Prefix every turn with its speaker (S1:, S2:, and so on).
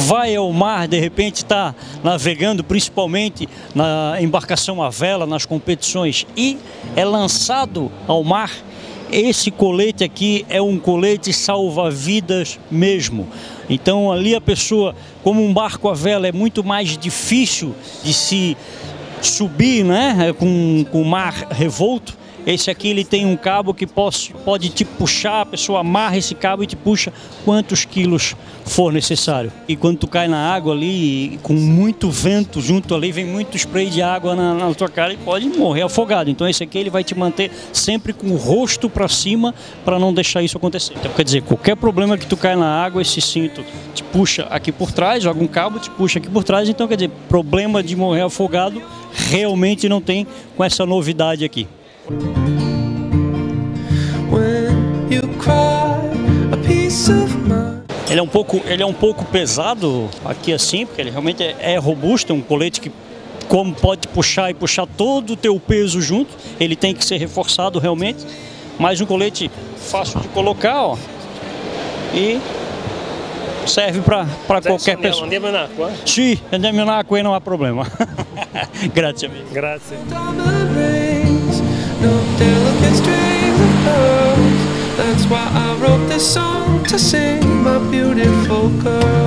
S1: vai ao mar, de repente está navegando, principalmente na embarcação à vela, nas competições, e é lançado ao mar, esse colete aqui é um colete salva-vidas mesmo. Então ali a pessoa, como um barco à vela é muito mais difícil de se subir, né, com o mar revolto, esse aqui ele tem um cabo que pode te puxar, a pessoa amarra esse cabo e te puxa quantos quilos for necessário. E quando tu cai na água ali, com muito vento junto ali, vem muito spray de água na tua cara e pode morrer afogado. Então esse aqui ele vai te manter sempre com o rosto para cima para não deixar isso acontecer. Então quer dizer, qualquer problema que tu cai na água, esse cinto te puxa aqui por trás, joga um cabo, te puxa aqui por trás. Então quer dizer, problema de morrer afogado realmente não tem com essa novidade aqui. Ele é um pouco pesado aqui assim, porque ele realmente é robusto, é um colete que como pode puxar e puxar todo o teu peso junto, ele tem que ser reforçado realmente, mas um colete fácil de colocar, ó, e serve para qualquer pessoa.
S2: Andiamo in acqua?
S1: Sì, andiamo in acqua e non ha problema. Grazie amico.
S2: Grazie.
S3: No delicate strings of pearls. That's why I wrote this song to sing, my beautiful girl.